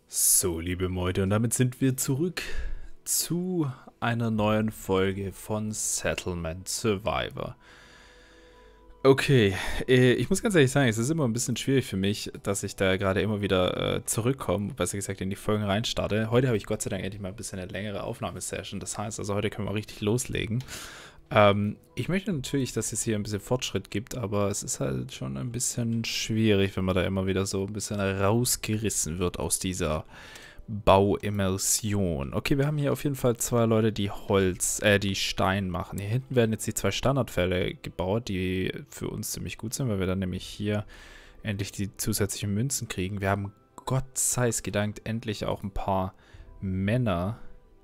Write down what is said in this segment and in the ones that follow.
So, liebe Leute, und damit sind wir zurück zu einer neuen Folge von Settlement Survivor. Okay, ich muss ganz ehrlich sagen, es ist immer ein bisschen schwierig für mich, dass ich da gerade immer wieder zurückkomme, besser gesagt in die Folgen reinstarte. Heute habe ich Gott sei Dank endlich mal ein bisschen eine längere Aufnahmesession, das heißt, also heute können wir richtig loslegen. Ich möchte natürlich, dass es hier ein bisschen Fortschritt gibt, aber es ist halt schon ein bisschen schwierig, wenn man da immer wieder so ein bisschen rausgerissen wird aus dieser Bauimmersion. Okay, wir haben hier auf jeden Fall zwei Leute, die die Stein machen. Hier hinten werden jetzt die zwei Standardfälle gebaut, die für uns ziemlich gut sind, weil wir dann nämlich hier endlich die zusätzlichen Münzen kriegen. Wir haben, Gott sei es gedankt, endlich auch ein paar Männer.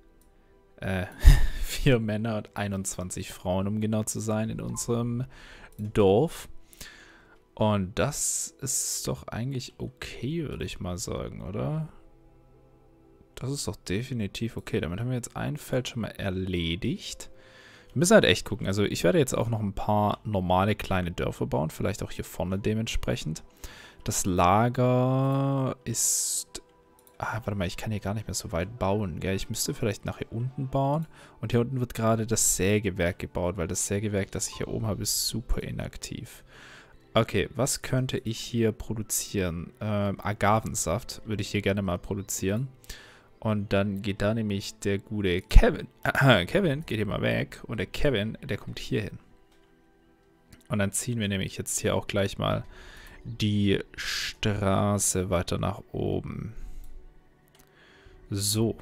4 Männer und 21 Frauen, um genau zu sein, in unserem Dorf. Und das ist doch eigentlich okay, würde ich mal sagen, oder? Das ist doch definitiv okay. Damit haben wir jetzt ein Feld schon mal erledigt. Wir müssen halt echt gucken. Also ich werde jetzt auch noch ein paar normale kleine Dörfer bauen. Vielleicht auch hier vorne dementsprechend. Das Lager ist... Ah, warte mal, ich kann hier gar nicht mehr so weit bauen. Gell? Ich müsste vielleicht nach hier unten bauen. Und hier unten wird gerade das Sägewerk gebaut, weil das Sägewerk, das ich hier oben habe, ist super inaktiv. Okay, was könnte ich hier produzieren? Agavensaft würde ich hier gerne mal produzieren. Und dann geht da nämlich der gute Kevin. Kevin geht hier mal weg. Und der Kevin, der kommt hier hin. Und dann ziehen wir nämlich jetzt hier auch gleich mal die Straße weiter nach oben. So.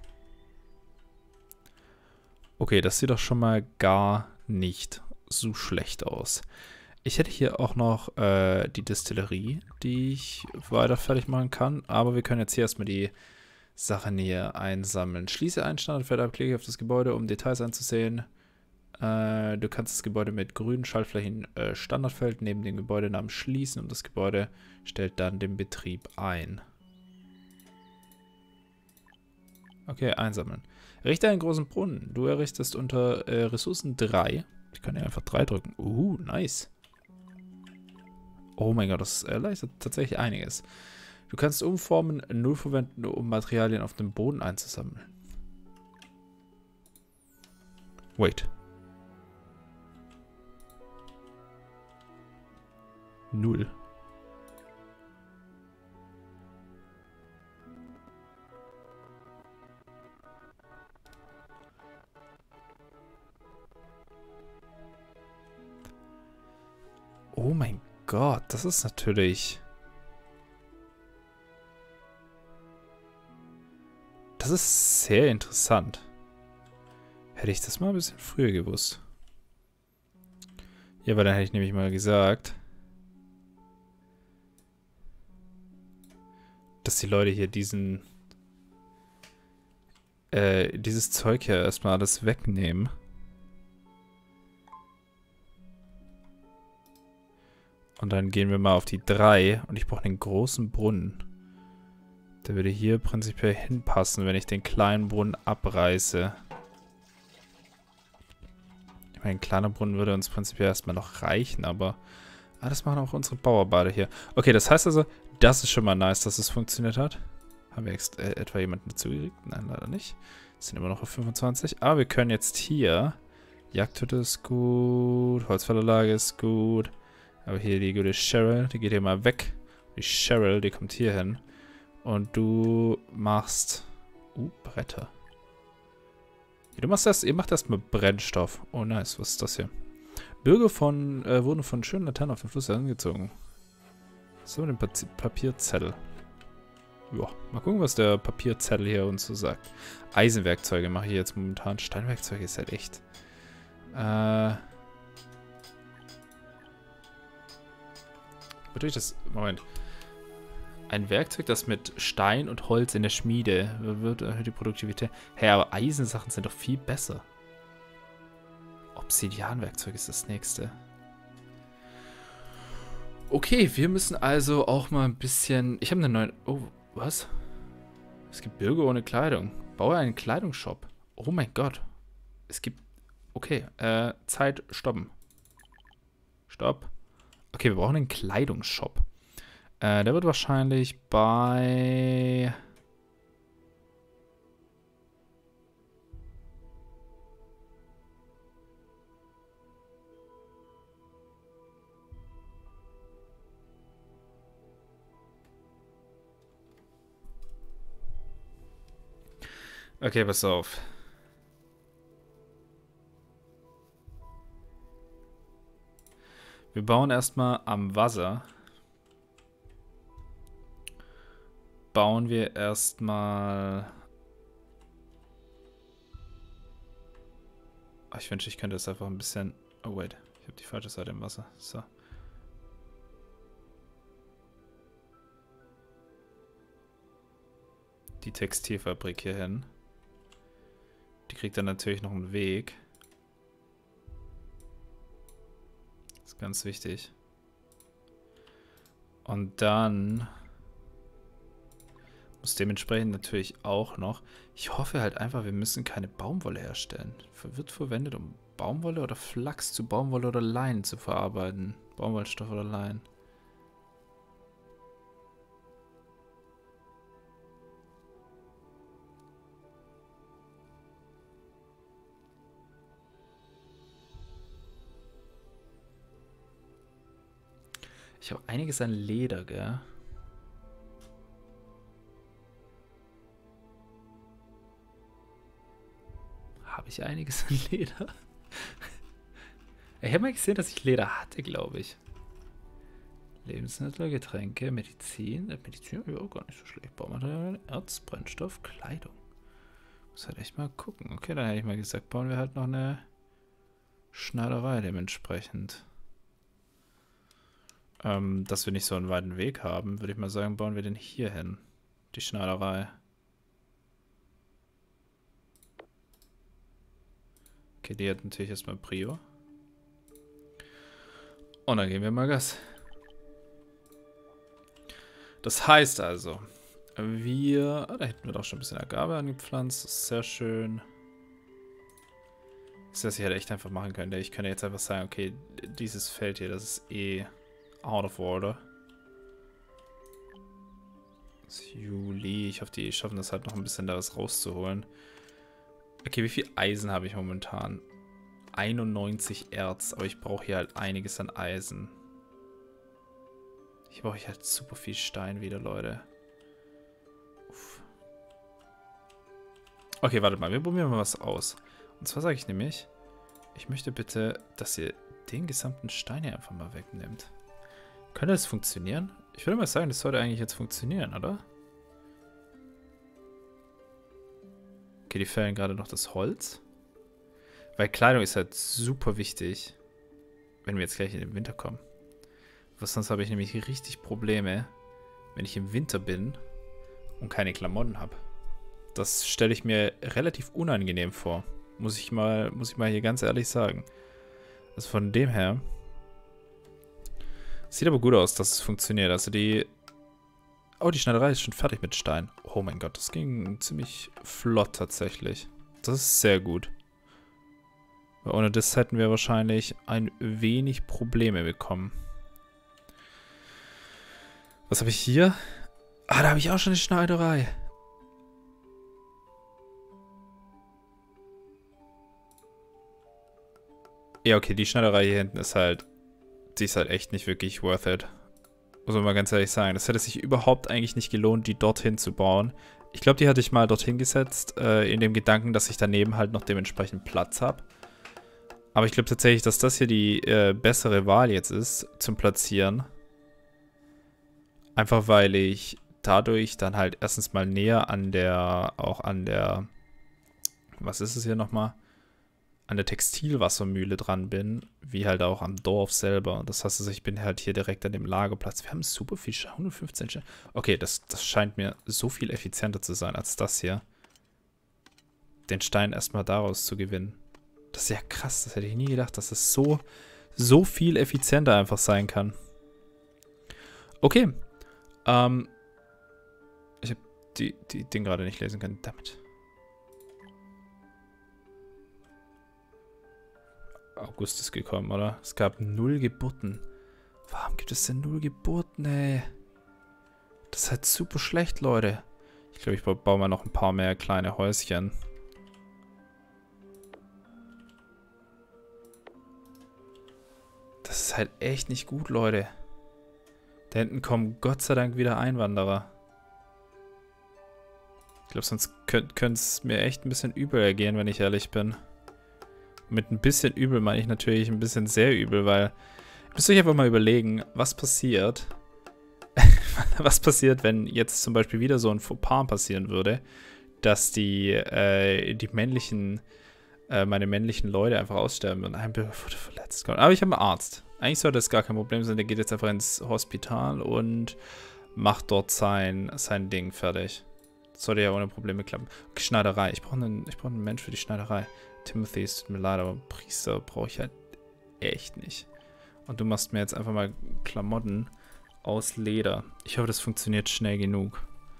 Okay, das sieht doch schon mal gar nicht so schlecht aus. Ich hätte hier auch noch die Distillerie, die ich weiter fertig machen kann. Aber wir können jetzt hier erstmal die Sachen hier einsammeln. Schließe einen Standardfeld ab, klicke auf das Gebäude, um Details anzusehen. Du kannst das Gebäude mit grünen Schaltflächen Standardfeld neben dem Gebäudenamen schließen und das Gebäude stellt dann den Betrieb ein. Okay, einsammeln. Errichte einen großen Brunnen. Du errichtest unter Ressourcen 3. Ich kann hier einfach 3 drücken. Nice. Oh mein Gott, das erleichtert tatsächlich einiges. Du kannst Umformen 0 verwenden, um Materialien auf dem Boden einzusammeln. Wait. 0. Oh mein Gott, das ist natürlich... Das ist sehr interessant. Hätte ich das mal ein bisschen früher gewusst. Ja, weil dann hätte ich nämlich mal gesagt, dass die Leute hier dieses Zeug hier erstmal alles wegnehmen. Und dann gehen wir mal auf die 3 und ich brauche einen großen Brunnen. Der würde hier prinzipiell hinpassen, wenn ich den kleinen Brunnen abreiße. Ich meine, ein kleiner Brunnen würde uns prinzipiell erstmal noch reichen, aber das machen auch unsere Bauarbeiter hier. Okay, das heißt also, das ist schon mal nice, dass es funktioniert hat. Haben wir etwa jemanden dazugekriegt? Nein, leider nicht. Sind immer noch auf 25. Aber wir können jetzt hier... Jagdhütte ist gut, Holzfällerlager ist gut. Aber hier die gute Cheryl, die geht hier mal weg. Die Cheryl, die kommt hier hin. Und du machst... Bretter. Ihr macht erstmal Brennstoff. Oh nice, was ist das hier? Bürger wurden von schönen Laternen auf den Fluss angezogen. So, den Papierzettel. Ja, mal gucken, was der Papierzettel hier uns so sagt. Eisenwerkzeuge mache ich jetzt momentan. Steinwerkzeuge ist halt echt... Wodurch das... Moment. Ein Werkzeug, das mit Stein und Holz in der Schmiede wird, erhöht die Produktivität. Hä, aber Eisensachen sind doch viel besser. Obsidianwerkzeug ist das nächste. Okay, wir müssen also auch mal ein bisschen... Ich habe einen neuen... Oh, was? Es gibt Bürger ohne Kleidung. Baue einen Kleidungsshop. Oh mein Gott. Es gibt... Okay, Zeit stoppen. Stopp. Okay, wir brauchen einen Kleidungsshop. Der wird wahrscheinlich bei Okay, pass auf. Wir bauen erstmal am Wasser. Bauen wir erstmal... Ich wünsche, ich könnte das einfach ein bisschen... Oh, wait. Ich habe die falsche Seite im Wasser. So. Die Textilfabrik hier hin. Die kriegt dann natürlich noch einen Weg. Das ist ganz wichtig. Und dann muss dementsprechend natürlich auch noch... Ich hoffe halt einfach, wir müssen keine Baumwolle herstellen. Wird verwendet, um Baumwolle oder Flachs zu Baumwolle oder Leinen zu verarbeiten. Baumwollstoff oder Leinen. Ich habe einiges an Leder, gell? Habe ich einiges an Leder? Ich habe mal gesehen, dass ich Leder hatte, glaube ich. Lebensmittel, Getränke, Medizin. Medizin, ja, gar nicht so schlecht. Baumaterialien, Erz, Brennstoff, Kleidung. Muss halt echt mal gucken. Okay, dann hätte ich mal gesagt, bauen wir halt noch eine Schneiderei dementsprechend. Dass wir nicht so einen weiten Weg haben, würde ich mal sagen, bauen wir den hier hin. Die Schneiderei. Okay, die hat natürlich erstmal Prio. Und dann geben wir mal Gas. Das heißt also, wir... da hätten wir doch schon ein bisschen Agave angepflanzt. Das ist sehr schön. Das heißt, ich hätte echt einfach machen können. Ich könnte jetzt einfach sagen, okay, dieses Feld hier, das ist eh out of order. Das ist Juli. Ich hoffe, die schaffen das halt noch ein bisschen da was rauszuholen. Okay, wie viel Eisen habe ich momentan? 91 Erz, aber ich brauche hier halt einiges an Eisen. Hier brauche ich halt super viel Stein wieder, Leute. Uff. Okay, wartet mal, wir probieren mal was aus. Und zwar sage ich nämlich, ich möchte bitte, dass ihr den gesamten Stein hier einfach mal wegnimmt. Könnte das funktionieren? Ich würde mal sagen, das sollte eigentlich jetzt funktionieren, oder? Okay, die fällen gerade noch das Holz. Weil Kleidung ist halt super wichtig, wenn wir jetzt gleich in den Winter kommen. Was sonst habe ich nämlich richtig Probleme, wenn ich im Winter bin und keine Klamotten habe. Das stelle ich mir relativ unangenehm vor. Muss ich mal hier ganz ehrlich sagen. Also von dem her. Sieht aber gut aus, dass es funktioniert. Also die... Oh, die Schneiderei ist schon fertig mit Stein. Oh mein Gott, das ging ziemlich flott tatsächlich. Das ist sehr gut. Ohne das hätten wir wahrscheinlich ein wenig Probleme bekommen. Was habe ich hier? Ah, da habe ich auch schon eine Schneiderei. Ja, okay, die Schneiderei hier hinten ist halt... Die ist halt echt nicht wirklich worth it. Muss man mal ganz ehrlich sagen. Das hätte sich überhaupt eigentlich nicht gelohnt, die dorthin zu bauen. Ich glaube, die hatte ich mal dorthin gesetzt, in dem Gedanken, dass ich daneben halt noch dementsprechend Platz habe. Aber ich glaube tatsächlich, dass das hier die bessere Wahl jetzt ist zum Platzieren. Einfach weil ich dadurch dann halt erstens mal näher an der, was ist es hier nochmal? An der Textilwassermühle dran bin, wie halt auch am Dorf selber. Das heißt also, ich bin halt hier direkt an dem Lagerplatz. Wir haben super viel Stein, 115 Steine. Okay, das scheint mir so viel effizienter zu sein als das hier. Den Stein erstmal daraus zu gewinnen. Das ist ja krass, das hätte ich nie gedacht, dass es so viel effizienter einfach sein kann. Okay. Ich habe die Ding gerade nicht lesen können. Damit. August ist gekommen, oder? Es gab 0 Geburten. Warum gibt es denn 0 Geburten, ey? Das ist halt super schlecht, Leute. Ich glaube, ich baue mal noch ein paar mehr kleine Häuschen. Das ist halt echt nicht gut, Leute. Da hinten kommen Gott sei Dank wieder Einwanderer. glaube, sonst könnte es mir echt ein bisschen übel ergehen, wenn ich ehrlich bin. Mit ein bisschen übel meine ich natürlich ein bisschen sehr übel, weil ihr müsst euch einfach mal überlegen, was passiert, was passiert, wenn jetzt zum Beispiel wieder so ein Fauxpas passieren würde, dass die männlichen, meine männlichen Leute einfach aussterben und ein Bürger wurde verletzt. Aber ich habe einen Arzt. Eigentlich sollte das gar kein Problem sein. Der geht jetzt einfach ins Hospital und macht dort sein Ding fertig. Das sollte ja ohne Probleme klappen. Okay, Schneiderei. Ich brauche einen Mensch für die Schneiderei. Timothy, es tut mir leid, aber Priester brauche ich halt echt nicht. Und du machst mir jetzt einfach mal Klamotten aus Leder. Ich hoffe, das funktioniert schnell genug.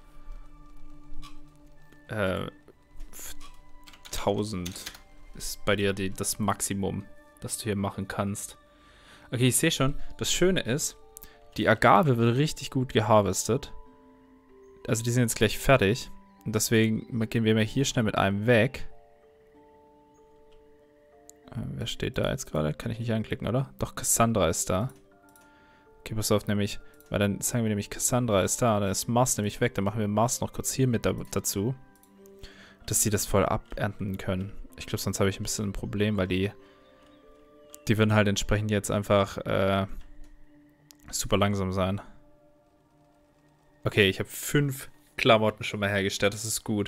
1000 ist bei dir das Maximum, das du hier machen kannst. Okay, ich sehe schon. Das Schöne ist, die Agave wird richtig gut geharvestet. Also die sind jetzt gleich fertig. Und deswegen gehen wir mal hier schnell mit einem weg. Wer steht da jetzt gerade? Kann ich nicht anklicken, oder? Doch, Cassandra ist da. Okay, pass auf, nämlich, weil dann sagen wir nämlich, Cassandra ist da, dann ist Mars nämlich weg, dann machen wir Mars noch kurz hier mit dazu, dass sie das voll abernten können. Ich glaube, sonst habe ich ein bisschen ein Problem, weil die würden halt entsprechend jetzt einfach super langsam sein. Okay, ich habe 5 Klamotten schon mal hergestellt, das ist gut.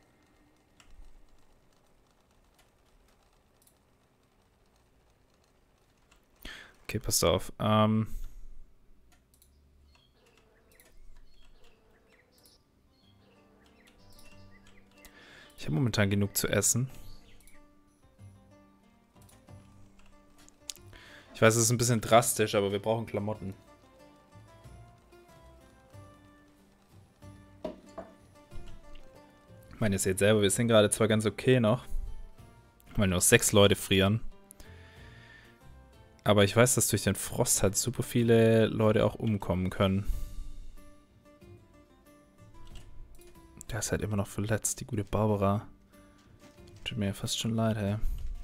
Okay, passt auf. Ich habe momentan genug zu essen. Ich weiß, es ist ein bisschen drastisch, aber wir brauchen Klamotten. Ich meine, ihr seht selber, wir sind gerade zwar ganz okay noch, weil nur 6 Leute frieren. Aber ich weiß, dass durch den Frost halt super viele Leute auch umkommen können. Der ist halt immer noch verletzt, die gute Barbara. Tut mir ja fast schon leid, ey.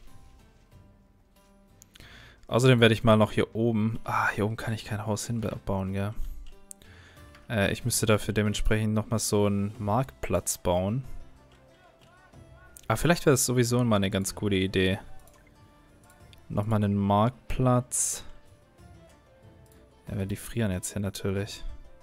Außerdem werde ich mal noch hier oben... hier oben kann ich kein Haus hinbauen, gell? Ich müsste dafür dementsprechend nochmal so einen Marktplatz bauen. Vielleicht wäre das sowieso mal eine ganz gute Idee. Nochmal einen Marktplatz. Ja, weil die frieren jetzt hier natürlich.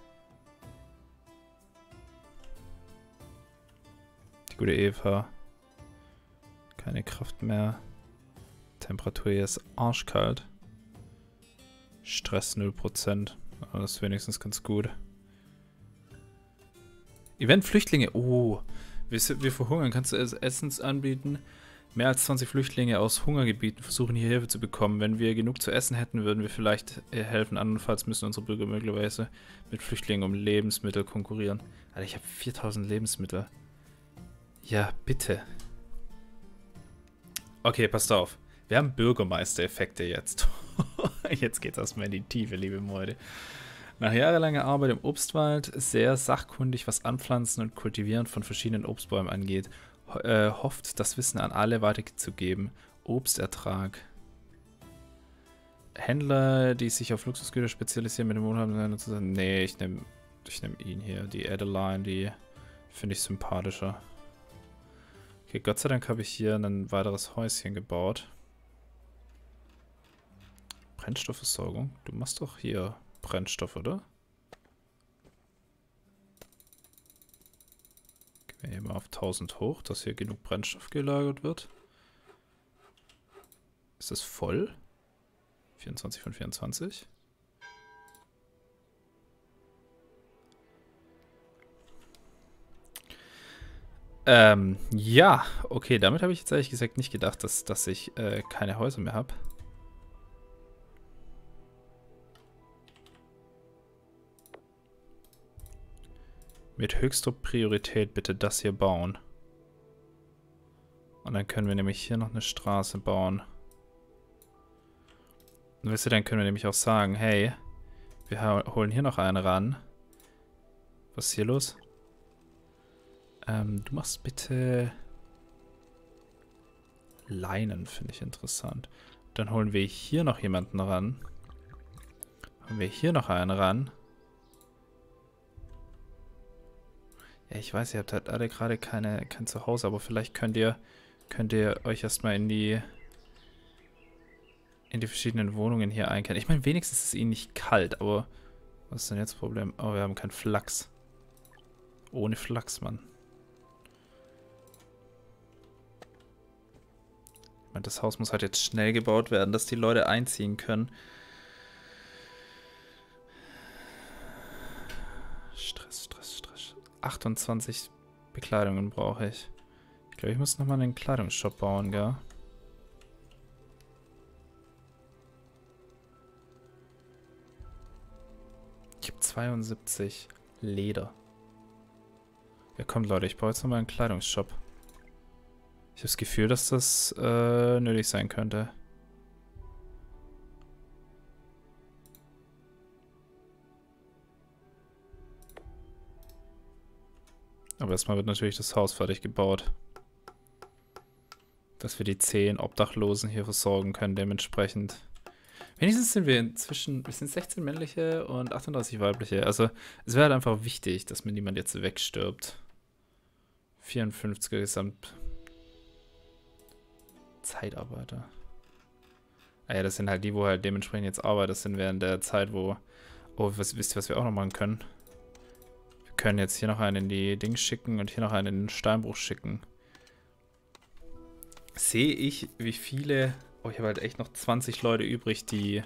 Die gute Eva. Keine Kraft mehr. Temperatur hier ist arschkalt. Stress 0%. Aber das ist wenigstens ganz gut. Event Flüchtlinge. Oh, wir verhungern. Kannst du Essens anbieten? Mehr als 20 Flüchtlinge aus Hungergebieten versuchen hier Hilfe zu bekommen. Wenn wir genug zu essen hätten, würden wir vielleicht helfen. Andernfalls müssen unsere Bürger möglicherweise mit Flüchtlingen um Lebensmittel konkurrieren. Alter, ich habe 4000 Lebensmittel. Ja, bitte. Okay, passt auf. Wir haben Bürgermeister-Effekte jetzt. Jetzt geht's erstmal in die Tiefe, liebe Leute. Nach jahrelanger Arbeit im Obstwald, sehr sachkundig, was Anpflanzen und Kultivieren von verschiedenen Obstbäumen angeht, hofft, das Wissen an alle weiterzugeben. Obstertrag. Händler, die sich auf Luxusgüter spezialisieren, mit dem Wohnhaben zusammen. Nee, ich nehm ihn hier. Die Adeline, die finde ich sympathischer. Okay, Gott sei Dank habe ich hier ein weiteres Häuschen gebaut. Brennstoffversorgung. Du machst doch hier Brennstoff, oder? Gehen wir hier mal auf 1000 hoch, dass hier genug Brennstoff gelagert wird. Ist das voll? 24 von 24. Ja, okay, damit habe ich jetzt ehrlich gesagt nicht gedacht, dass ich keine Häuser mehr habe. Mit höchster Priorität bitte das hier bauen. Und dann können wir nämlich hier noch eine Straße bauen. Und wisst ihr, dann können wir nämlich auch sagen, hey, wir holen hier noch einen ran. Was ist hier los? Du machst bitte Leinen, finde ich interessant. Dann holen wir hier noch jemanden ran. Holen wir hier noch einen ran. Ja, ich weiß, ihr habt halt alle gerade kein Zuhause, aber vielleicht könnt ihr euch erstmal in die verschiedenen Wohnungen hier einkennen. Ich meine, wenigstens ist es ihnen nicht kalt, aber was ist denn jetzt das Problem? Oh, wir haben keinen Flachs. Ohne Flachs, Mann. Ich meine, das Haus muss halt jetzt schnell gebaut werden, dass die Leute einziehen können. Stress, Stress, Stress. 28 Bekleidungen brauche ich. Ich glaube, ich muss nochmal einen Kleidungsshop bauen, gell? Ich habe 72 Leder. Ja, kommt Leute, ich baue jetzt nochmal einen Kleidungsshop. Ich habe das Gefühl, dass das nötig sein könnte. Aber erstmal wird natürlich das Haus fertig gebaut. Dass wir die 10 Obdachlosen hier versorgen können, dementsprechend. Wenigstens sind wir inzwischen, wir sind 16 männliche und 38 weibliche. Also es wäre halt einfach wichtig, dass mir niemand jetzt wegstirbt. 54er Gesamt Zeitarbeiter. Ah ja, das sind halt die, wo halt dementsprechend jetzt Arbeiter sind während der Zeit, wo... Oh, wisst ihr, was wir auch noch machen können? Wir können jetzt hier noch einen in die Dings schicken und hier noch einen in den Steinbruch schicken. Sehe ich, wie viele... Oh, ich habe halt echt noch 20 Leute übrig, die...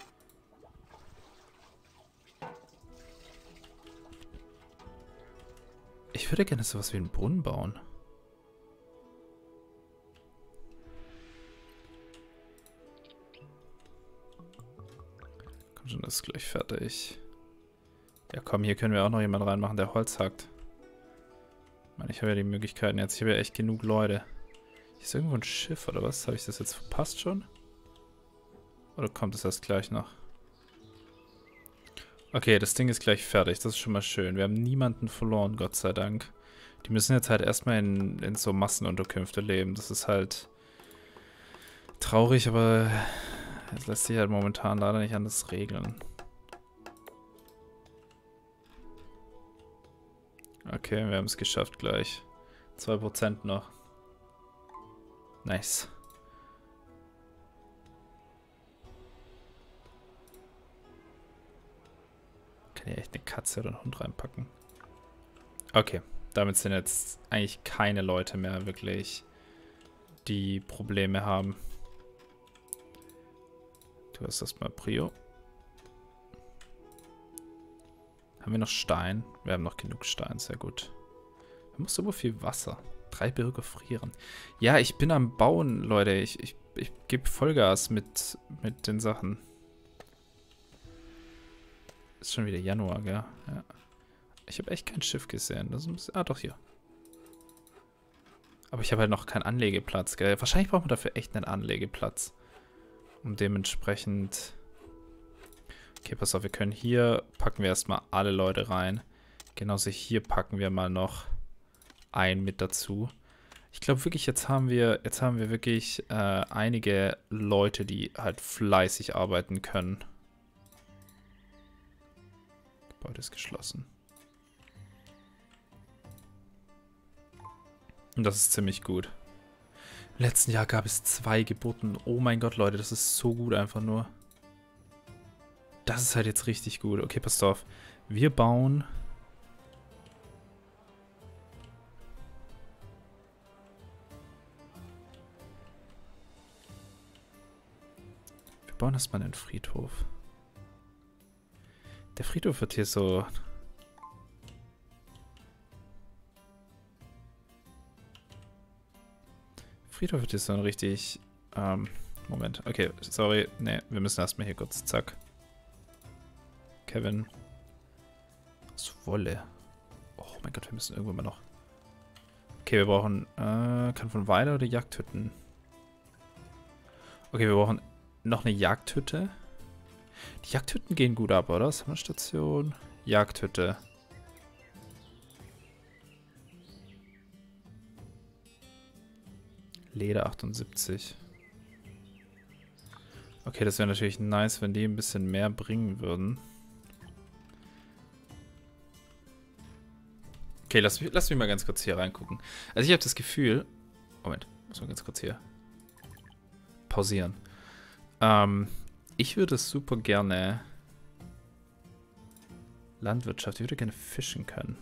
Ich würde gerne sowas wie einen Brunnen bauen. Komm schon, das ist gleich fertig. Ja komm, hier können wir auch noch jemanden reinmachen, der Holz hackt. Ich meine, ich habe ja die Möglichkeiten jetzt. Ich habe ja echt genug Leute. Hier ist irgendwo ein Schiff, oder was? Habe ich das jetzt verpasst schon? Oder kommt es erst gleich noch? Okay, das Ding ist gleich fertig. Das ist schon mal schön. Wir haben niemanden verloren, Gott sei Dank. Die müssen jetzt halt erstmal in so Massenunterkünfte leben. Das ist halt traurig, aber es lässt sich halt momentan leider nicht anders regeln. Okay, wir haben es geschafft gleich. 2% noch. Nice. Kann hier echt eine Katze oder einen Hund reinpacken. Okay, damit sind jetzt eigentlich keine Leute mehr wirklich, die Probleme haben. Du hast erstmal Prio. Haben wir noch Stein? Wir haben noch genug Stein, sehr gut. Wir haben super viel Wasser. 3 Bürger frieren. Ja, ich bin am Bauen, Leute. Ich gebe Vollgas mit den Sachen. Ist schon wieder Januar, gell? Ja. Ich habe echt kein Schiff gesehen. Das ist ein bisschen, doch, hier. Aber ich habe halt noch keinen Anlegeplatz, gell? Wahrscheinlich brauchen wir dafür echt einen Anlegeplatz. Und dementsprechend... Okay, pass auf, wir können hier... Packen wir erstmal alle Leute rein. Genauso hier packen wir mal noch einen mit dazu. Ich glaube wirklich, jetzt haben wir wirklich einige Leute, die halt fleißig arbeiten können. Gebäude ist geschlossen. Und das ist ziemlich gut. Im letzten Jahr gab es 2 Geburten. Oh mein Gott, Leute, das ist so gut einfach nur. Das ist halt jetzt richtig gut. Okay, passt auf. Wir bauen... Wir bauen erstmal einen Friedhof. Der Friedhof wird hier so... Friedhof wird hier so ein richtig... Moment. Okay, sorry. Ne, wir müssen erstmal hier kurz... Zack. Kevin. Aus Wolle. Oh mein Gott, wir müssen irgendwann mal noch... Okay, wir brauchen... kann von Weide oder Jagdhütten? Okay, wir brauchen noch eine Jagdhütte. Die Jagdhütten gehen gut ab, oder? Sommerstation. Jagdhütte. Leder 78. Okay, das wäre natürlich nice, wenn die ein bisschen mehr bringen würden. Okay, lass mich mal ganz kurz hier reingucken. Also ich habe das Gefühl... Moment, muss mal ganz kurz hier pausieren. Ich würde super gerne... Landwirtschaft, ich würde gerne fischen können.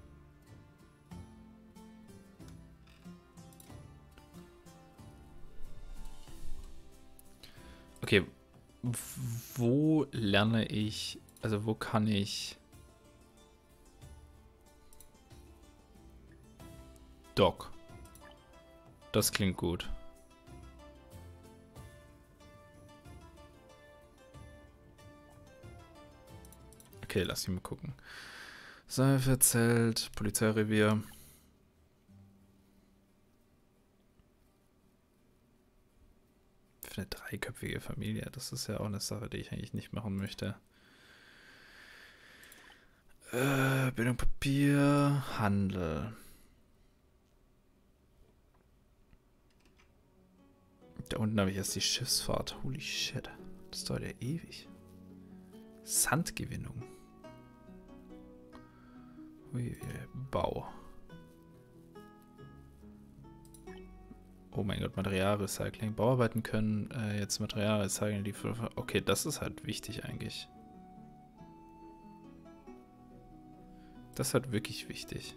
Okay, wo lerne ich... Also wo kann ich... Dock. Das klingt gut. Okay, lass mich mal gucken. Seife, Zelt, Polizeirevier. Für eine dreiköpfige Familie. Das ist ja auch eine Sache, die ich eigentlich nicht machen möchte. Bildung, Papier, Handel. Da unten habe ich erst die Schiffsfahrt. Holy shit. Das dauert ja ewig. Sandgewinnung. Ui, Bau. Oh mein Gott, Materialrecycling. Bauarbeiten können jetzt Materialrecycling. Okay, das ist halt wichtig eigentlich. Das ist halt wirklich wichtig.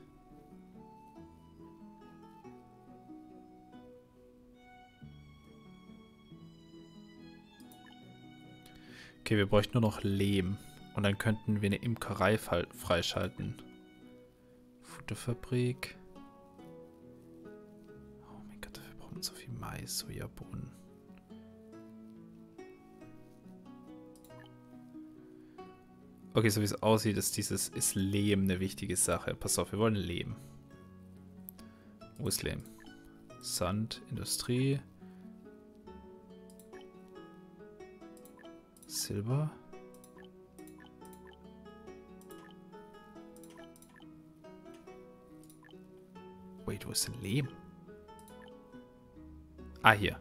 Okay, wir bräuchten nur noch Lehm. Und dann könnten wir eine Imkerei freischalten. Futterfabrik. Oh mein Gott, wir brauchen so viel Mais, Sojabohnen. Okay, so wie es aussieht, ist Lehm eine wichtige Sache. Pass auf, wir wollen Lehm. Wo ist Lehm? Sand, Industrie. Silber. Wait, wo ist denn Lehm? Ah, hier.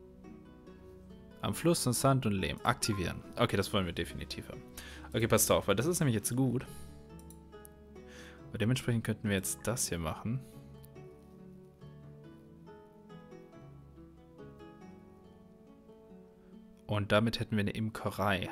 Am Fluss und Sand und Lehm. Aktivieren. Okay, das wollen wir definitiv haben. Okay, passt auf, weil das ist nämlich jetzt gut. Und dementsprechend könnten wir jetzt das hier machen. Und damit hätten wir eine Imkerei.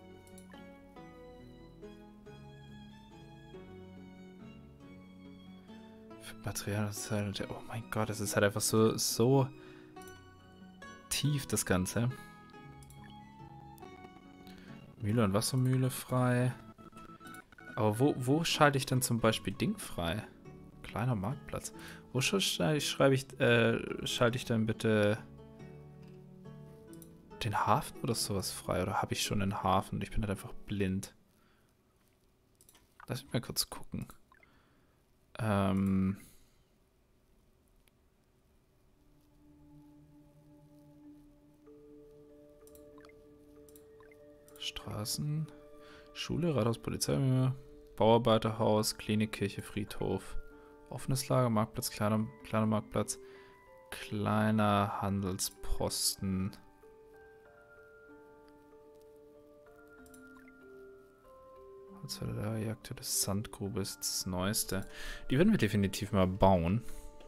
Für Material, das ist halt, oh mein Gott, das ist halt einfach so tief, das Ganze. Mühle und Wassermühle frei. Aber wo schalte ich denn zum Beispiel Ding frei? Kleiner Marktplatz. Wo schalte ich dann bitte den Hafen oder sowas frei? Oder habe ich schon einen Hafen und ich bin halt einfach blind? Lass mich mal kurz gucken. Straßen, Schule, Rathaus, Polizei, Bauarbeiterhaus, Klinik, Kirche, Friedhof, offenes Lager, Marktplatz, kleiner Marktplatz, kleiner Handelsposten. Die aktuelle Sandgrube ist das Neueste. Die werden wir definitiv mal bauen.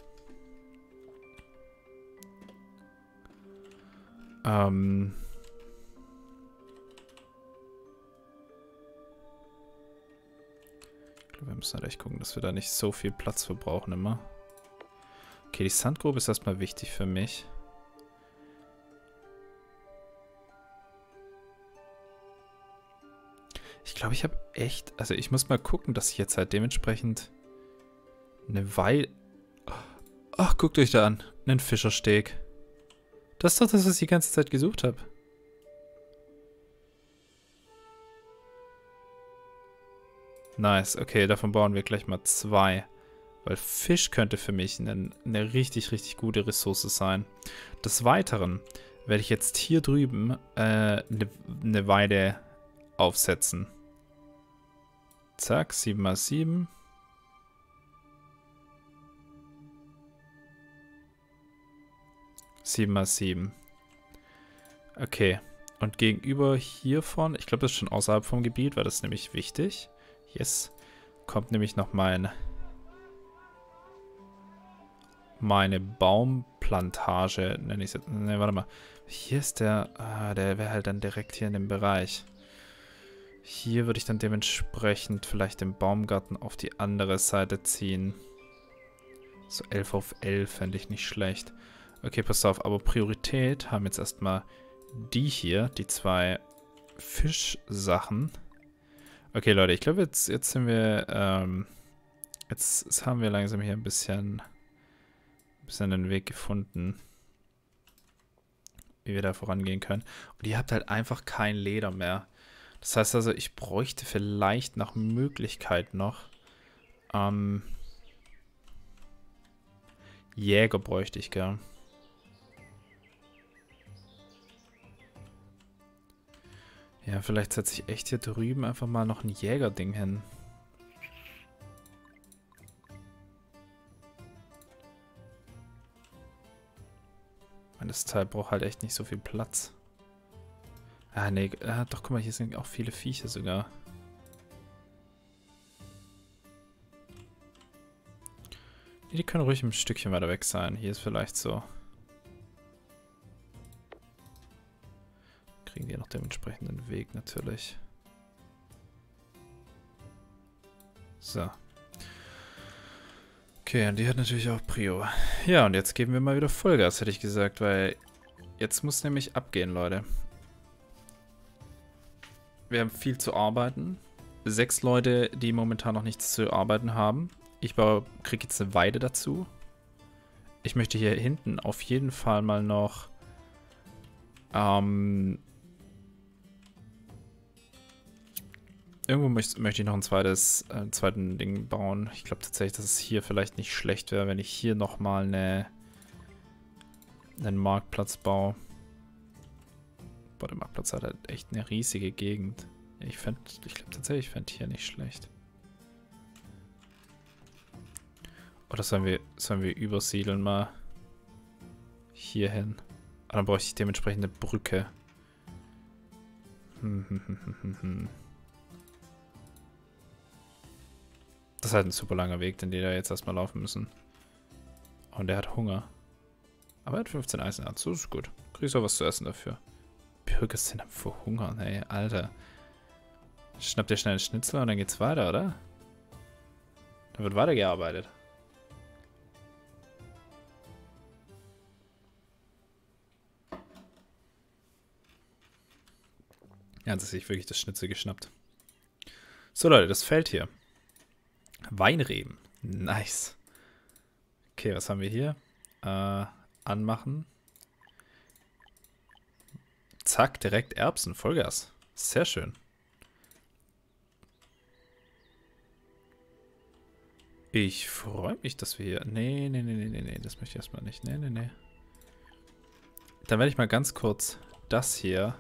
Ich glaube, wir müssen halt echt gucken, dass wir da nicht so viel Platz verbrauchen immer. Okay, die Sandgrube ist erstmal wichtig für mich. Ich glaube, ich habe echt... Also ich muss mal gucken, dass ich jetzt halt dementsprechend eine Weile... Ach, guckt euch da an. Einen Fischersteg. Das ist doch das, was ich die ganze Zeit gesucht habe. Nice. Okay, davon bauen wir gleich mal 2. Weil Fisch könnte für mich eine richtig, richtig gute Ressource sein. Des Weiteren werde ich jetzt hier drüben eine Weide aufsetzen. Zack, 7x7. Okay. Und gegenüber hiervon, ich glaube, das ist schon außerhalb vom Gebiet, weil das ist nämlich wichtig. Yes. Kommt nämlich noch mein meine Baumplantage, nenne ich es jetzt. Ne, warte mal. Hier ist der, der wäre halt dann direkt hier in dem Bereich. Hier würde ich dann dementsprechend vielleicht den Baumgarten auf die andere Seite ziehen. So 11 auf 11 fände ich nicht schlecht. Okay, pass auf, aber Priorität haben jetzt erstmal die hier, die 2 Fischsachen. Okay, Leute, ich glaube, jetzt sind wir, jetzt haben wir langsam hier ein bisschen den Weg gefunden, wie wir da vorangehen können. Und ihr habt halt einfach kein Leder mehr. Das heißt also, ich bräuchte vielleicht nach Möglichkeit noch, Jäger bräuchte ich, gell? Ja, vielleicht setze ich echt hier drüben einfach mal noch ein Jägerding hin. Das Teil braucht halt echt nicht so viel Platz. Ah, nee, doch, guck mal, hier sind auch viele Viecher sogar. Die können ruhig ein Stückchen weiter weg sein. Hier ist vielleicht so. Kriegen die noch dementsprechend einen Weg natürlich. So. Okay, und die hat natürlich auch Prio. Ja, und jetzt geben wir mal wieder Vollgas, hätte ich gesagt, weil jetzt muss nämlich abgehen, Leute. Wir haben viel zu arbeiten. 6 Leute, die momentan noch nichts zu arbeiten haben. Ich kriege jetzt eine Weide dazu. Ich möchte hier hinten auf jeden Fall mal noch irgendwo möchte ich noch ein zweiten Ding bauen. Ich glaube tatsächlich, dass es hier vielleicht nicht schlecht wäre, wenn ich hier nochmal einen Marktplatz baue. Boah, der Marktplatz hat halt echt eine riesige Gegend. Ich glaube tatsächlich, ich fände hier nicht schlecht. Oder sollen wir übersiedeln mal hier hin? Ah, dann bräuchte ich dementsprechend eine Brücke. Das ist halt ein super langer Weg, den die da jetzt erstmal laufen müssen. Und der hat Hunger. Aber er hat 15 Eisenerz, das ist gut. Kriegst auch was zu essen dafür. Bürger sind am Verhungern, ey, Alter. Schnappt dir schnell einen Schnitzel und dann geht's weiter, oder? Dann wird weitergearbeitet. Ja, das ist sich wirklich das Schnitzel geschnappt. So, Leute, das Feld hier. Weinreben. Nice. Okay, was haben wir hier? Anmachen. Zack, direkt Erbsen. Vollgas. Sehr schön. Ich freue mich, dass wir hier... Nee. Das möchte ich erstmal nicht. Nee. Dann werde ich mal ganz kurz das hier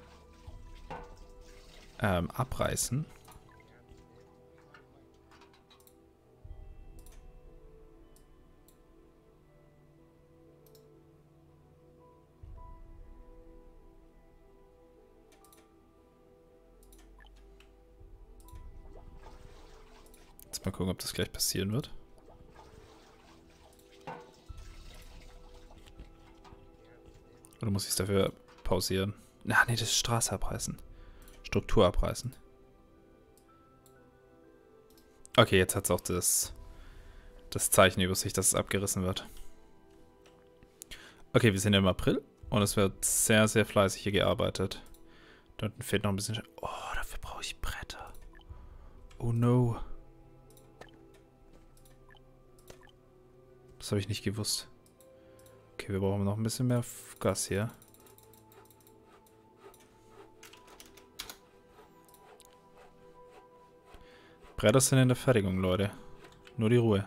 abreißen. Jetzt mal gucken, ob das gleich passieren wird. Oder muss ich es dafür pausieren? Na, nee, das ist Straße abreißen. Struktur abreißen. Okay, jetzt hat es auch das Zeichen über sich, dass es abgerissen wird. Okay, wir sind im April und es wird sehr, sehr fleißig hier gearbeitet. Da unten fehlt noch ein bisschen... Oh, dafür brauche ich Bretter. Oh no. Das habe ich nicht gewusst. Okay, wir brauchen noch ein bisschen mehr Gas hier. Bretter sind in der Fertigung, Leute. Nur die Ruhe.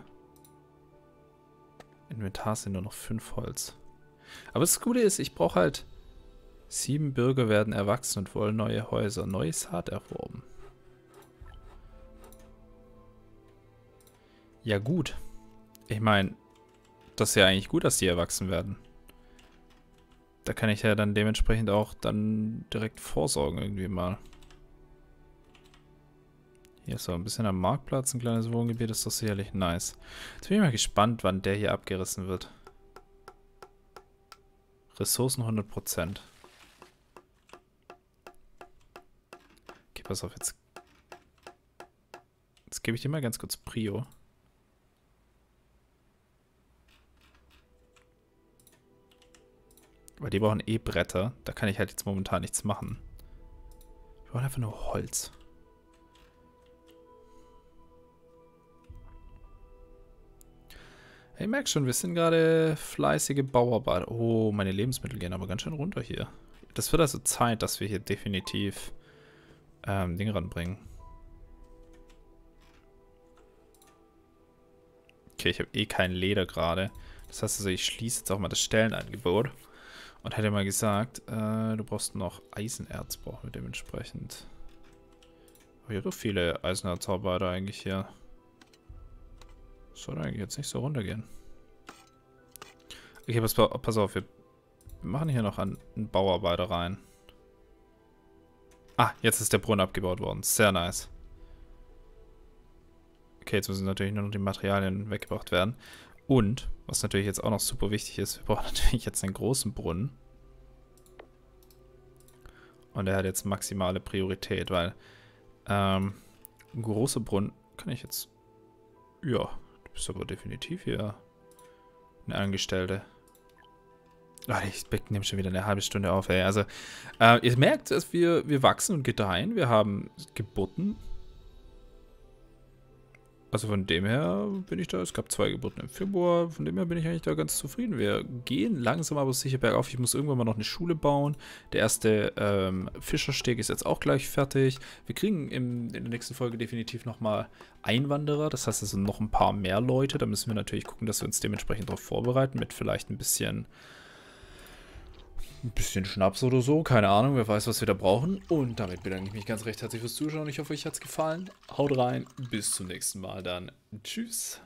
Inventar sind nur noch 5 Holz. Aber das Gute ist, ich brauche halt... 7 Bürger werden erwachsen und wollen neue Häuser. Neue Saat erworben. Ja gut. Ich meine, das ist ja eigentlich gut, dass die erwachsen werden. Da kann ich ja dann dementsprechend auch dann direkt vorsorgen irgendwie mal. Hier ist so ein bisschen am Marktplatz, ein kleines Wohngebiet, ist doch sicherlich nice. Jetzt bin ich mal gespannt, wann der hier abgerissen wird. Ressourcen 100%. Okay, pass auf, jetzt gebe ich dir mal ganz kurz Prio. Weil die brauchen eh Bretter. Da kann ich halt jetzt momentan nichts machen. Wir brauchen einfach nur Holz. Ich merke schon, wir sind gerade fleißige Bauarbeiter. Oh, meine Lebensmittel gehen aber ganz schön runter hier. Das wird also Zeit, dass wir hier definitiv Dinge ranbringen. Okay, ich habe eh kein Leder gerade. Das heißt also, ich schließe jetzt auch mal das Stellenangebot. Und hätte mal gesagt, du brauchst noch Eisenerz, brauchen wir dementsprechend. Aber hier so viele Eisenerzarbeiter eigentlich hier. Sollte eigentlich jetzt nicht so runtergehen. Okay, pass auf, wir machen hier noch einen Bauarbeiter rein. Ah, jetzt ist der Brunnen abgebaut worden. Sehr nice. Okay, jetzt müssen natürlich nur noch die Materialien weggebracht werden. Und, was natürlich jetzt auch noch super wichtig ist, wir brauchen natürlich jetzt einen großen Brunnen. Und der hat jetzt maximale Priorität, weil ein großer Brunnen kann ich jetzt... Ja, du bist aber definitiv hier eine Angestellte. Ach, ich nehme schon wieder eine halbe Stunde auf, ey. Also, ihr merkt, dass wir wachsen und gedeihen. Wir haben Geburten. Also von dem her bin ich da, es gab 2 Geburten im Februar, von dem her bin ich eigentlich da ganz zufrieden. Wir gehen langsam aber sicher bergauf. Ich muss irgendwann mal noch eine Schule bauen. Der erste Fischersteg ist jetzt auch gleich fertig. Wir kriegen in der nächsten Folge definitiv nochmal Einwanderer. Das heißt, es sind noch ein paar mehr Leute. Da müssen wir natürlich gucken, dass wir uns dementsprechend darauf vorbereiten, mit vielleicht ein bisschen Schnaps oder so, keine Ahnung, wer weiß, was wir da brauchen. Und damit bedanke ich mich ganz recht herzlich fürs Zuschauen. Ich hoffe, euch hat es gefallen. Haut rein, bis zum nächsten Mal dann. Tschüss.